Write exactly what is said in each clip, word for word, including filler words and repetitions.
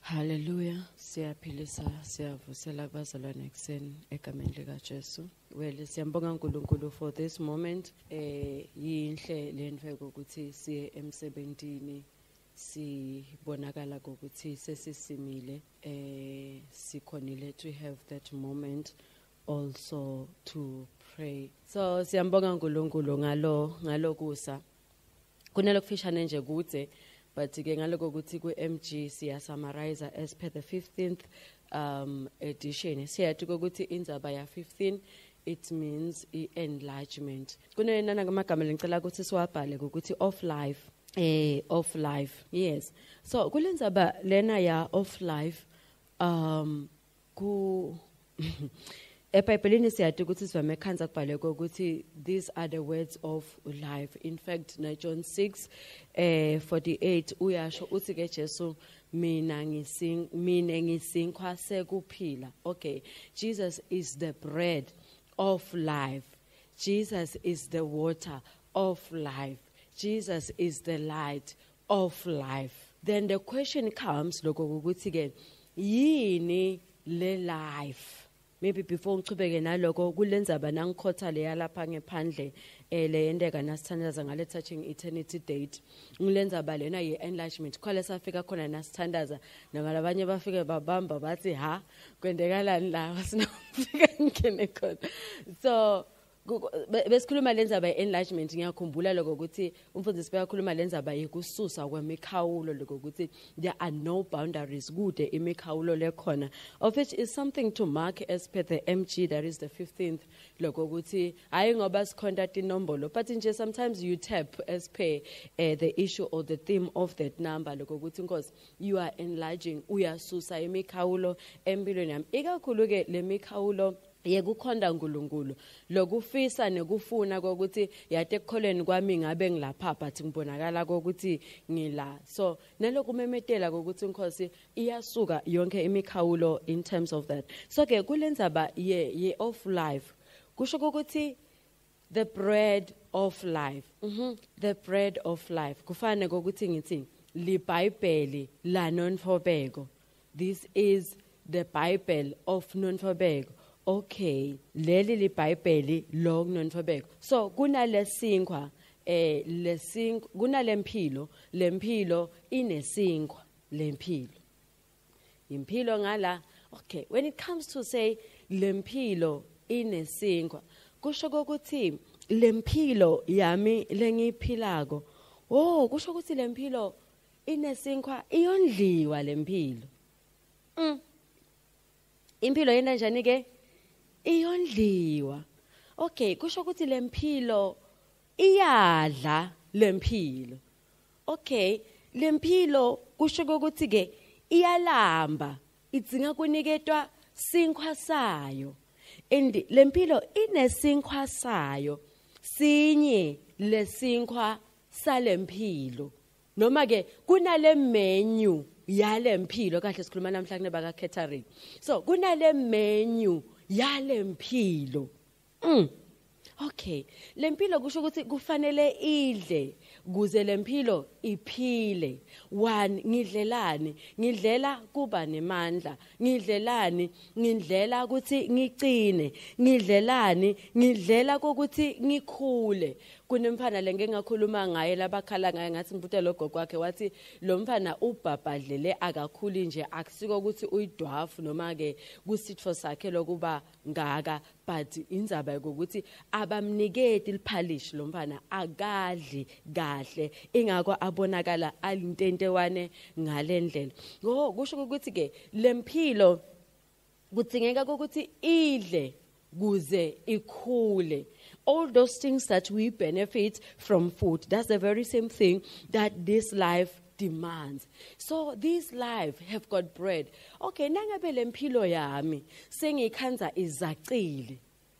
Hallelujah. Siyaphilisa, siyavusela kubazalwane ekseni egameni likaJesu. Well, siyambonga uNkulunkulu for this moment. Eh yinhle lenfeko ukuthi siye emsebentini sibonakala ukuthi sesisimile eh sikhonile to have that moment also to pray. So siyambonga uNkulunkulu ngalo ngalokusa. Kunelokufishane nje kude. But ke ngaloko ukuthi ku M G siya summarize as per the fifteenth um edition. Siyathi ukuthi indzaba ya fifteen it means I enlargement. Kunenana ngamagama lencela ukuthi siwabhale ukuthi of life eh of life. Yes. So kulendzaba lena ya of life um ku eBhayibhelini siyathi ukuthi sivame khanza kubhale ukuthi these are the words of life. In fact, na John six eh forty-eight uyasho uthi ke Jesu mina ngising mina ngisinkwa sekuphila. Okay, Jesus is the bread of life. Jesus is the water of life. Jesus is the light of life. Then the question comes lokho ukuthi ke yini le life? Maybe before ngichubeke naloko kulendzaba nangikhotha le yalapha ngephandle eh le yendeka nasithandaza ngale touching eternity date ngilendzaba lena ye enlargement khale safika khona nasithandaza nabalabanye bafike babamba bathi ha kwendekalani la sinafika ngene khona. So besikhuluma lendzaba enlargement ngiyakhumbula lokho ukuthi umfundisi beyakhuluma lendzaba yekususa kwemikhawulo lokho ukuthi there are no boundaries kude imikhawulo lekhona, of which is something to mark as per the M G, that is the fifteenth lokho ukuthi hayi ngoba sikhonta inombolo, but nje sometimes you tap as per uh, the issue or the theme of that number lokho ukuthi because you are enlarging uyasusa imikhawulo empilweni yami ikakhulu ke lemikhawulo yekukhonda uNkulunkulu lokufisa nekufuna ukuthi yate ekholeni kwami ngabe ngilapha but ngibonakala ukuthi ngila. So naloko memetela ukuthi inkosi iyasuka yonke imikhawulo in terms of that. So ke kulendzaba ye ye of life kusho ukuthi the bread of life. Mhm. The bread of life kufane ukuthi ngithi liBhayibheli la nonfobeko. This is the Bible of nonfobeko. Okay, leli liBhayibheli lo nonfobeko. So kunalesinkwa eh lesinkwa kunalempilo lempilo inesinkwa lempilo. Impilo ngala. Okay, when it comes to say lempilo inesinkwa kusho ukuthi lempilo yami lengiphilako oh kusho ukuthi lempilo inesinkwa iyondliwa lempilo. Mm. Impilo yena njani ke iyondliwa. Okay, kusho ukuthi lempilo iyadla lempilo. Okay, lempilo kusho ukuthi ke iyalamba idzinga kuniketwa sinkwa sayo. And lempilo inesinkwa sayo sinye lesinkwa salempilo. Noma ke kunale menu yalempilo kahle sikhuluma namhla kune baka catering. So kunale menu yalempilo. Mm. Okay, lempilo kusho ukuthi kufanele idle kuze lempilo iphile. One, ngidlelani ngidlela kuba nemandla, ngidlelani ngidlela ukuthi ngicine, ngidlelani ngidlela ukuthi ngikhule. Kunemfana lenge ngakhuluma ngaye labakhala ngaye ngathi ngibuthe logogo wakhe wathi lo mfana ubhabhadlele akakhuli nje akusiko ukuthi uyidwafu noma ke kusitho sakhe lokuba ngaka, but indzaba ukuthi abamniketi liphalish lo mfana akadli kahle ingakho abonakala alintentewane ngalendlela. Ngo kusho ukuthi ke lempilo kudzingeka ukuthi idle kuze ikhule. All those things that we benefit from food, that's the very same thing that this life demands. So this life have got bread. Okay, nangabe lempilo yami sengikhanza izacile.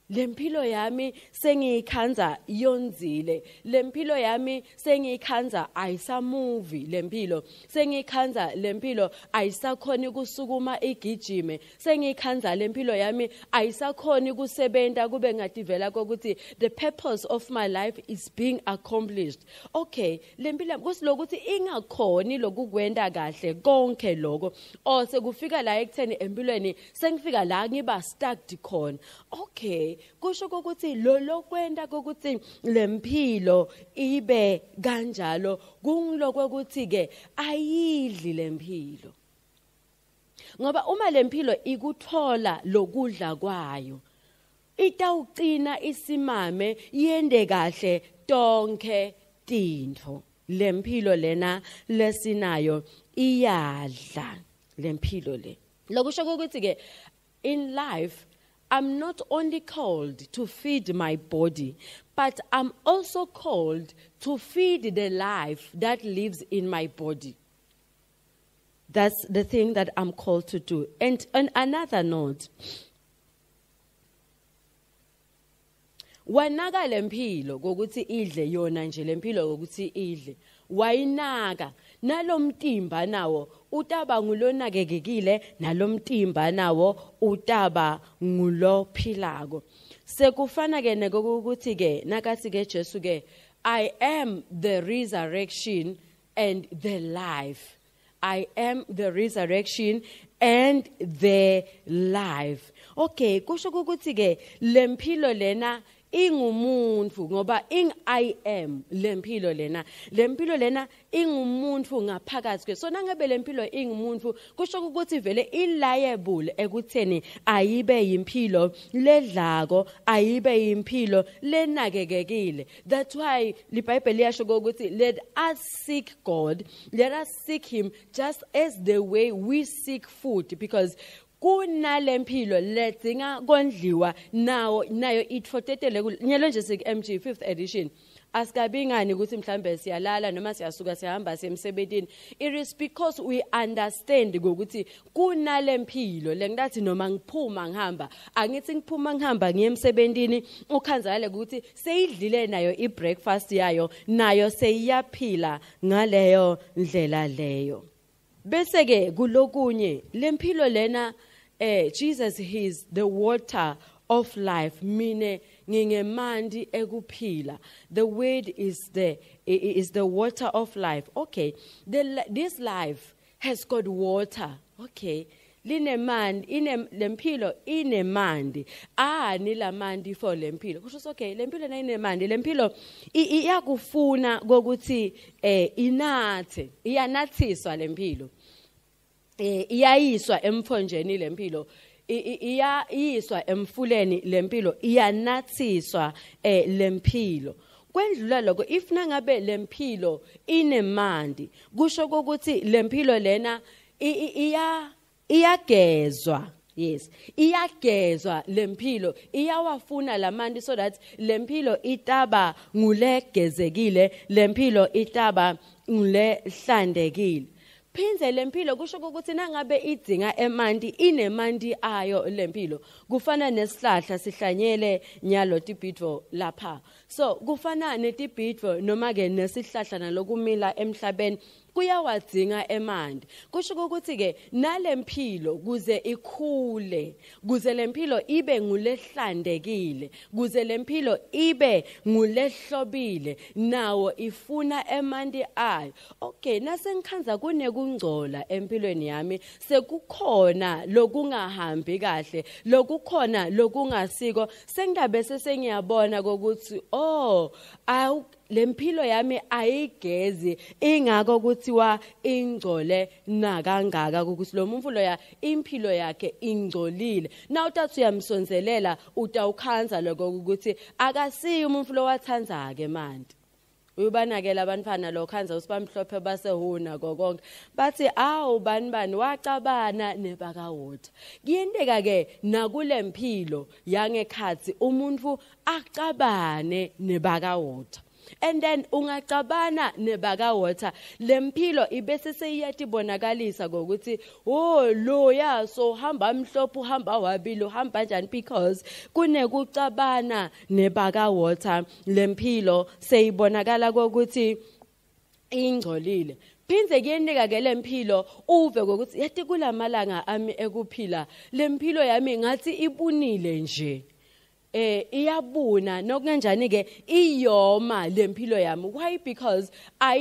lempilo yami sengiyikhanza yonzile, lempilo yami sengiyikhanza ayisamuvi, lempilo sengiyikhanza lempilo ayisakhona kusukuma igijime, sengiyikhanza lempilo yami ayisakhona kusebenza kube ngativela kokuthi the purpose of my life is being accomplished. Okay, lempilo kusilokuthi ingakhoni lokukwenda kahle konke lokho o sekufika la ekutheni empilweni sengifika la ngiba stuck khona. Okay, kusho ukuthi lo lokwenda kokuthi lempilo ibe kanjalo kungiloko ukuthi ke ayidli lempilo. Ngoba uma lempilo ikuthola lokudla kwayo itawucina isimame yende kahle tonke tintfo. Lempilo lena lesinayo iyadla lempilo le. Lokusho ukuthi ke in life I'm not only called to feed my body, but I'm also called to feed the life that lives in my body. That's the thing that I'm called to do. And on another note, wanaka lempilo kokuthi idle yona nje lempilo kokuthi idle wayinaka nalomtimba nawo utaba ngulonakekekile nalomtimba nawo utaba ngulophilako. Sekufana ke nekokuthi ke nakathi ke Jesu ke I am the resurrection and the life. I am the resurrection and the life. Okay, kusho ukuthi ke lempilo lena ingumuntu ngoba ing I am lempilo lena lempilo lena ingumuntu ngaphakathi kwe. So nangabe lempilo ingumuntu kusho ukuthi vele iliable ekutheni ayibe yimpilo ledlako ayibe yimpilo lenakekekile. That's why liBhayibheli liyasho ukuthi let us seek God, let us seek him just as the way we seek food, because kunalempilo ledinga kondliwa nawo nayo itfotetele nyelo nje sik M G fifth edition asikabingani ukuthi mhlambe siyalala noma siyasuka sihamba semsebentini. It is because we understand ukuthi kunalempilo lengathi noma ngiphuma ngihamba angithi ngiphuma ngihamba ngiye emsebentini ukhanzale ukuthi seyidlile nayo ibreakfast yayo nayo seyiyaphila ngaleyo ndlela leyo. Bese ke kulokunye lempilo lena eh Jesus he is the water of life, mine ngingemandi ekuphila. The word is the is the water of life. Okay, the this life has got water. Okay, linemandi ine lempilo inemandi ani lamandi for lempilo kusho okay lempilo na inemandi lempilo iyakufuna kokuthi eh inathe iyanathiswa lempilo eh iyayiswa emphonjeni lempilo iyayiswa emfuleni lempilo iyanathiswa eh lempilo. Kwendlula lokho if nangabe lempilo inemandi kusho ukuthi lempilo lena iya iyagezwa. Yes, iyagezwa lempilo iyawafuna lamandi so that lempilo itaba ngulegezekile lempilo itaba ngulehlandekile. Phinze lempilo kusho ukuthi nangabe idinga emandi inemandi ayo lempilo kufana nesihlahla sihlanyele nyalo tibhidvo lapha. So kufana netibhidvo noma ke nesihlahla nalokumila emhlabeni kuyawadzinga emandi. Kusho ukuthi ke nalempilo kuze ikhule kuze lempilo ibe ngulehlandekile kuze lempilo ibe ngulehlobile nawo ifuna emandi ayo. Okay, nasengikhanza kune kungcola empilweni yami sekukhona lokungahambi kahle lokukhona lokungasiko sengabe sesengiyabona ukuthi oh awu lempilo yami ayigezi ingako kuthiwa ingcole nakangaka ukuthi lo muntu lo ya impilo yakhe ingcolile. Na utathu yamsonzelela utawukhanza lokho ukuthi akasiyi umuntu lo wathanza ke manje. Ubanakela abantwana lo khanza usibamhlophe basehuna gokonke bathi awu bani bani wacabana nebakawotha. Kuyenteka ke nakulempilo yangekhathi umuntu acabane nebakawotha. and then ungacabana nebaka water lempilo ibese seyiyatibonakalisa ngokuthi oh lo ya so hamba mhlophe uhamba wabili uhamba njani because kunekucabana nebaka water lempilo seyibonakala ukuthi ingcolile Pinze kuyendeka ke lempilo uve ukuthi yathi kulamalanga ami ekuphila lempilo yami ngathi ibunile nje eh iyabuna nokungenjani ke iyoma lempilo yami why because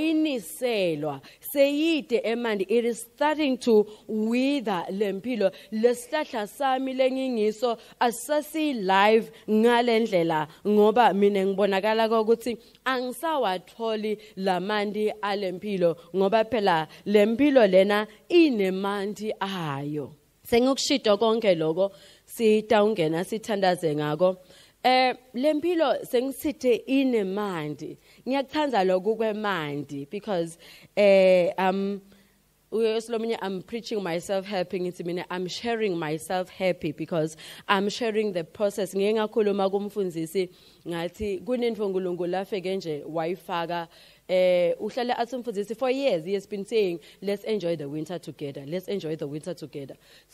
ayiniselwa seyide emandi it is starting to wither lempilo lesihlahla sami lengingiso asasi live ngalendlela ngoba mina ngibonakala ukuthi angisawatholi lamandi alempilo ngoba phela lempilo lena inemandi ayo sengikushito konke lokho sitawungena sithandaze ngako eh lempilo sengisithe inemandi ngiyakuthanda lokho kwemandi because eh um uyoslomunye I'm preaching myself happy ngithi mina I'm sharing myself happy because I'm sharing the process ngeke ngakhuluma kumfundisi ngathi kunento uNkulunkulu afeke nje wayifaka eh uhlale athi umfundisi for years he has been saying let's enjoy the winter together let's enjoy the winter together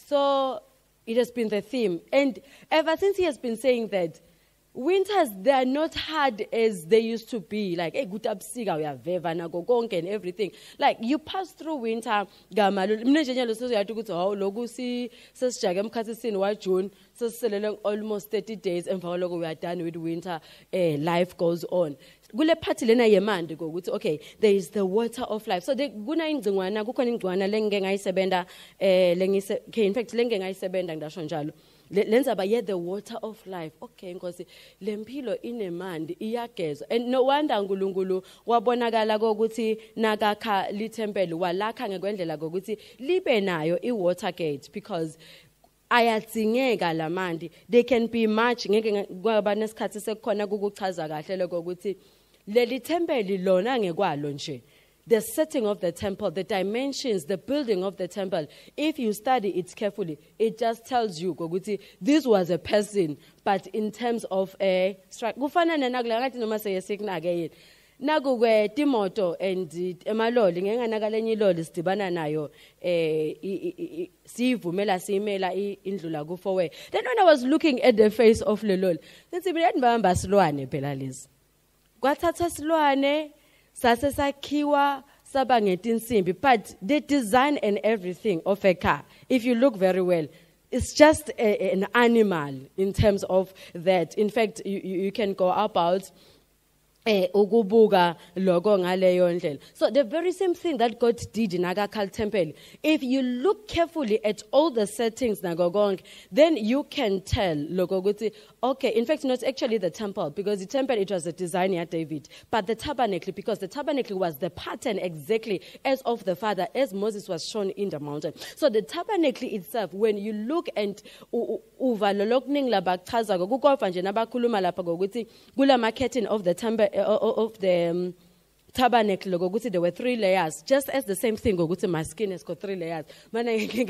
so it has been the theme. And ever since he has been saying that, winters, they are not hard as they used to be. Like, hey, good absika, we have veva, go gonk and everything. Like, you pass through winter, gamalu, mnejenya so you to go to how logusi, says Jagam Kasisin, why June, so almost thirty days, and for we are done with winter, eh, life goes on. Gule party lena yemandi go ukuthi okay there is the water of life so the kuna ingcingwana kukhona ingcingwana lenge ngayisebenda eh lengise okay in fact lenge ngayisebenda ngidasho njalo lenza ba yet the water of life okay inkosi lempilo inemandi iyagezwa and no wonder uNkulunkulu wabonakala ukuthi nakakha lithempeli walakha ngekwendlela ukuthi libe nayo iwater gate because ayatsingeka lamandi they can be much ngeke kwaba nesikhathi sekukhona ukuchaza kahle lokho ukuthi leli tempeli lona ngekwalo nje the setting of the temple the dimensions the building of the temple if you study it carefully it just tells you ukuthi this was a person but in terms of a kufana nakula ngathi noma seyesiknake yini naku kwe timoto and emaloli ngenganakalenye iloli sidibana nayo eh sivumela simela indlula ku four way then when I was looking at the face of leloli ngithi mina ndibamba silwane phela lezi kwathatha silwane sase sakhiwa saba ngetinsimbi but the design and everything of a car if you look very well it's just a, an animal in terms of that in fact you, you can go about Eh, ukubuka logo ngaleyo ndlela. So the very same thing that God did in Agakal temple, if you look carefully at all the settings nagogong, then you can tell logo guti okay, in fact not actually the temple because the temple it was a design at David, but the tabernacle because the tabernacle was the pattern exactly as of the Father as Moses was shown in the mountain. So the tabernacle itself when you look and uva lolokning labakchaza gokukofa nje nabakhuluma lapha ngokuthi kula marketing of the temple of the um, tabernacle ngokuthi there were three layers just as the same thing ngokuthi my skin has got three layers mana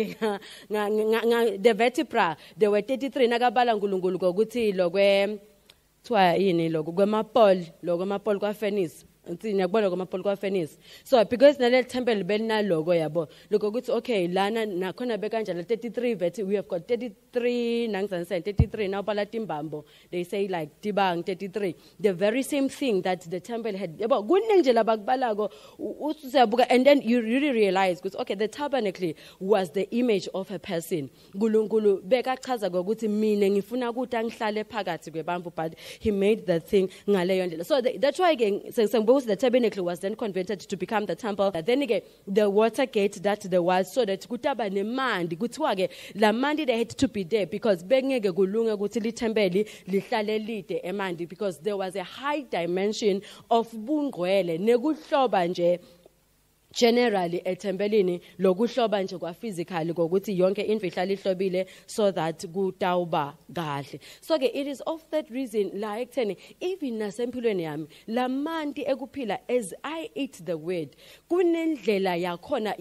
the vertebra there were thirty-three nakabala uNkulunkulu ngokuthi lokwe thwa yini lokho kwemapol lokho mapol kwa furnace unti ngiyakubona kwamapol kwa furnace so because nale temple belinaloko yabo lokho ukuthi okay lana nakhona bekanjalo thirty-three vert we have got thirty-three nangizani say thirty-three now bala timbambo they say like tibang thirty-three the very same thing that the temple had yabo kuningi nje labakubalako usiyabuka and then you really realize because okay the tabernacle was the image of a person uNkulunkulu bekachaza ukuthi mina ngifuna ukuthi angihlale phakathi kwebambo but he made the thing ngaleyo ndlela so the, that's why again because the tabernacle was then converted to become the temple. But then again, the water gate that there was, so that kutaba nemandi, kutwage, la mandi they had to be there because bengege gulunga gutili tembeli lihlale lite emandi because there was a high dimension of bungwele neguhloba nje. Generally etembelini lokuhloba nje kwa physically ngokuthi yonke into ihlala ihlobile so that kutawuba kahle so ke it is of that reason like theni even nasempilweni yami lamanti ekuphila as I eat the word kunendlela yakhona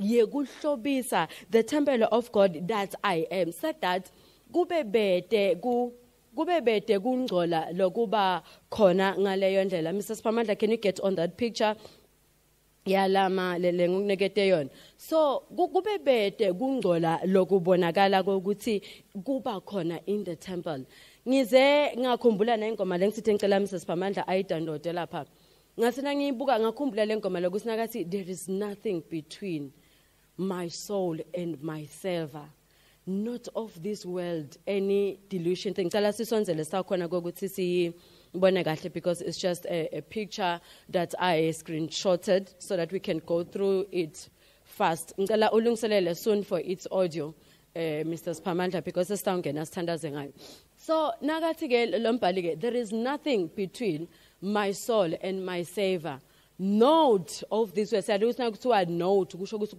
yekuhlobisa the temple of God that I am so that kube bede ku kube bede kungcola lokuba khona ngaleyo ndlela. Mister Spamandla, can you get on that picture? Yalama le ngokunekete yona. So kube bede kungcola lokubonakala ukuthi kuba khona in the temple. Ngize ngakhumbula nengoma lengisithi ngicela Mister Spamandla ayidownload lapha. Ngasina ngiyibuka ngakhumbula lengoma lokuthi nakathi there is nothing between my soul and my savior, not of this world, any delusion thing. Ngicela sisonzele sakhona kokuthi si because it's just a, a picture that I screenshotted so that we can go through it fast. Ngicela ulungiselele soon for its audio, uh, Mister Spamandla, because sesitawungena sithandaze ngayo. So nakathi ke lo mbhali ke, there is nothing between my soul and my savior. Note of this world, note,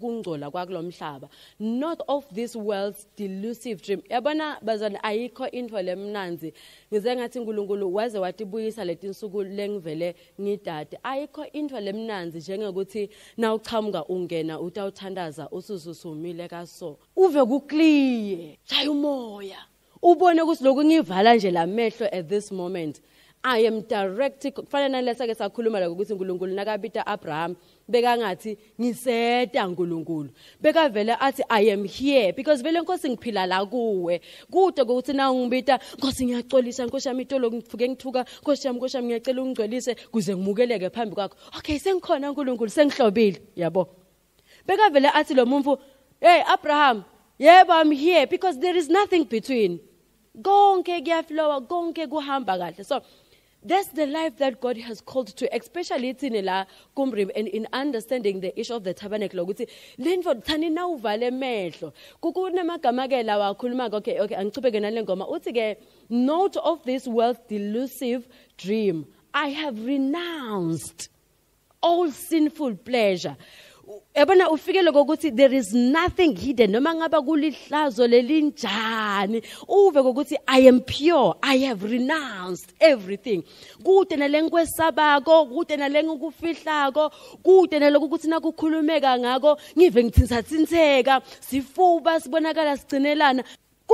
not of this world's delusive dream. Yabona bazana ayikho info lemnanzi. Ngize ngathi uNkulunkulu waze watibuyisa leti nsuku lengivele ngidade. Ayikho info lemnanzi njengokuthi na uqhamuka ungena utawuthandaza usususumile kaso. Uve kukliye, chaya umoya. Ubone ukuthi lokhu ngivala nje lamehlo at this moment. I am directed kufanele nalesa ke sakhuluma la ukuthi uNkulunkulu nakabita Abraham beka ngathi ngiseta uNkulunkulu beka vele athi I am here because vele Nkosi ngiphila la kuwe kude ukuthi na ungibita Nkosi ngiyaxolisa Nkosi yami itolo ngifuke ngithuka Nkosi yami Nkosi yami ngiyacela ungigcwelise kuze ngimukeleke phambi kwakho. Okay, sengikhona uNkulunkulu sengihlobile yabo beka vele athi lo muntu hey Abraham yebo I'm here because there is nothing between konke kuyaflowa konke kuhamba kahle. So that's the life that God has called to, especially in la kumrim and in understanding the issue of the tabernacle. Ukuthi lento thani na uvale mehlo kukunamagama ke la wakhuluma okay okay angichubeke nalengoma uthi ke note of this world's delusive dream I have renounced all sinful pleasure. Ebona ufikele kokuthi there is nothing hidden noma ngaba kulihlazo lelinjani uve kokuthi I am pure, I have renounced everything. Kude nalenkwesabago kude nalengukufihlako kude nalokuthi nakukhulumeka ngako ngive ngithinsathinteka sifuba sibonakala sigcinelana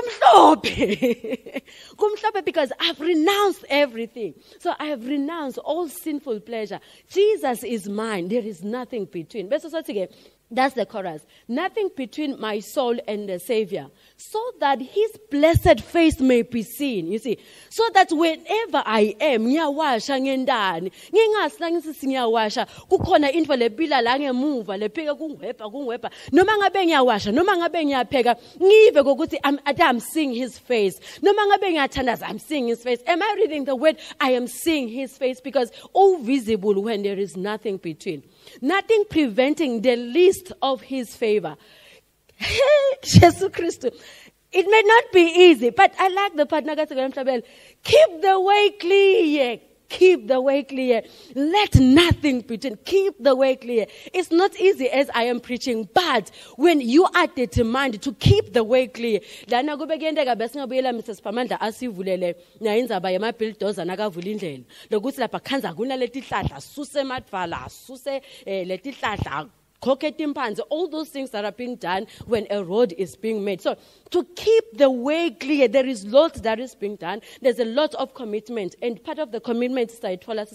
kumhlophe kumhlophe because I've renounced everything. So I have renounced all sinful pleasure. Jesus is mine. There is nothing between. That's the chorus. Nothing between my soul and the Savior, so that His blessed face may be seen. You see, so that whenever I am, ngiyawasha ngendani, ngingasina ngisisi ngiyawasha, kukhona info lepila la ngemuva, lepheka kungwepha kungwepha, noma ngabe ngiyawasha, noma ngabe ngiyapheka, ngive kokuthi I'm I'm seeing His face. Noma ngabe ngiyathandaza, I'm seeing His face. Am I reading the word? I am seeing His face because all visible when there is nothing between. Nothing preventing the least of His favor. Jesus Christ. It may not be easy, but I like the part. Keep the way clear. Keep the way clear. Let nothing between. Keep the way clear. It's not easy as I am preaching, but when you are determined to keep the way clear, lana kubegendeka bese ngabuyela Mister Spamandla asivulele na indzaba yema bulldozer nakavula indlela. Lokuthi lapha khanza kunaleti hlahla suse madvala suse leti hlahla all those things that are being done when a road is being made. So to keep the way clear, there is lot that is being done. There's a lot of commitment. And part of the commitment is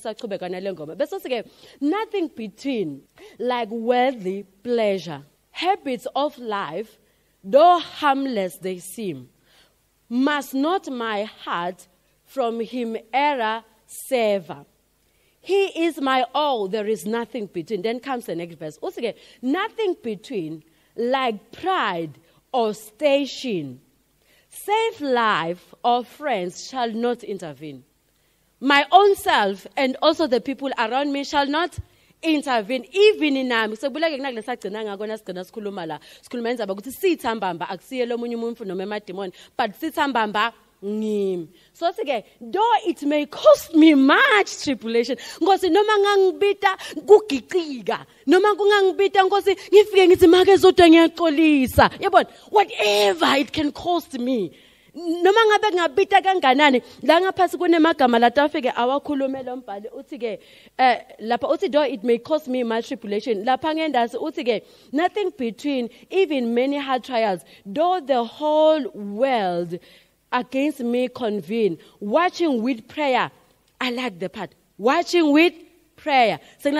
nothing between like worldly pleasure. Habits of life, though harmless they seem, must not my heart from Him ever sever. He is my all, there is nothing between. Then comes the next verse. Also again, nothing between, like pride or station, safe life or friends shall not intervene. My own self and also the people around me shall not intervene. Even in nami sekubuleke kunakule sagcina ngakona sigcina sikhuluma la sikhuluma indzaba ukuthi sithambamba akusiye lo munye umuntu noma emademoni but sithambamba ngimi. So again, though it may cost me much tribulation, ngosi noma ngangibita kugicika noma kungangibita ngosi ngifike ngithi make zodwa ngiyaxolisa yabona whatever it can cost me noma ngabe ngabita kanganani la ngaphasi kunemagama latafike awakhulumela umbhali uthi ke eh lapha uthi though it may cost me much tribulation lapha ngendasi uthi ke nothing between even many hard trials though the whole world against me convene. Watching with prayer. I like the part. Watching with prayer.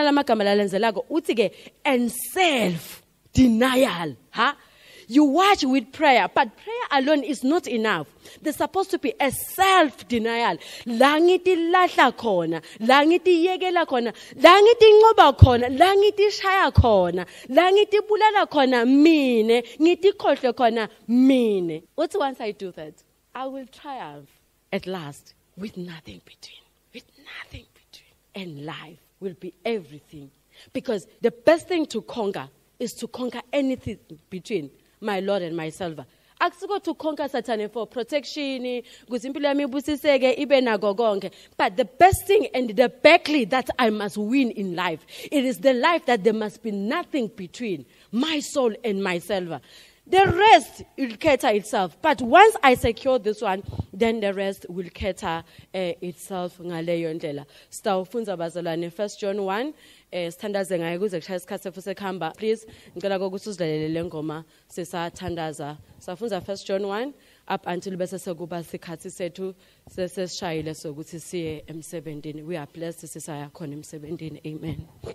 And self-denial. Huh? You watch with prayer, but prayer alone is not enough. There's supposed to be a self-denial. La ngiti lahla khona, la ngiti yekela khona, la ngiti ngoba khona, la ngiti shaya khona, la ngiti bulala khona mine, ngiti khohle khona mine. What once I do that, I will triumph at last with nothing between. With nothing between. And life will be everything. Because the best thing to conquer is to conquer anything between my Lord and myself. Akusuko to conquer Satan for protection, but the best thing and the battle that I must win in life, it is the life that there must be nothing between my soul and myself. The rest will cater itself. But once I secure this one, then the rest will cater uh, itself. Stawufunza bazalwane First John one. Standards ngaye kuze kushaya isikhathi sefusekhamba. Please ngicela ukuthi usilalele le ngoma sesathandaza. Safunza First John one up until bese sekuba isikhathi sethu sesishayile sokuthi siye emsebenzini. We are blessed sisaya khona emsebenzini. Amen.